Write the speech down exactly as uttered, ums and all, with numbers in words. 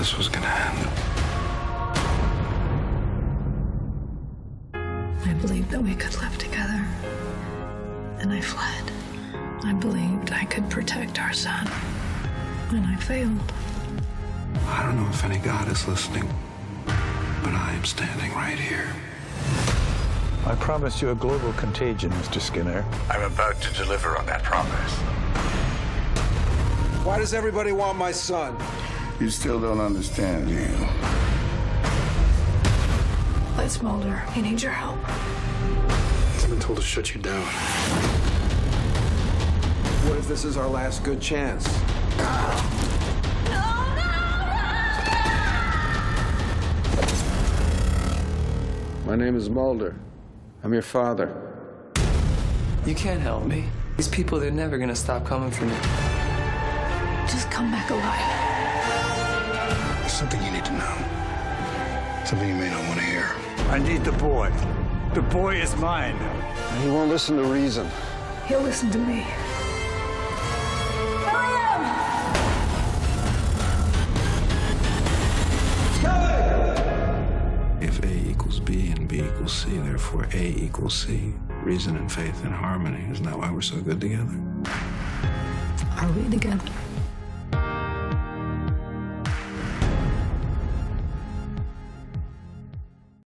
this was gonna end. I believed that we could live together, and I fled. I believed I could protect our son, and I failed. I don't know if any God is listening, but I am standing right here. I promised you a global contagion, Mister Skinner. I'm about to deliver on that promise. Why does everybody want my son? You still don't understand, do you? Let's Mulder. He needs your help. I've been told to shut you down. What if this is our last good chance? My name is Mulder. I'm your father. You can't help me. These people, they're never gonna stop coming for me. Just come back alive. There's something you need to know. Something you may not want to hear. I need the boy. The boy is mine. He won't listen to reason. He'll listen to me. If A equals B and B equals C, therefore A equals C. Reason and faith and harmony. Isn't that why we're so good together? Are we together?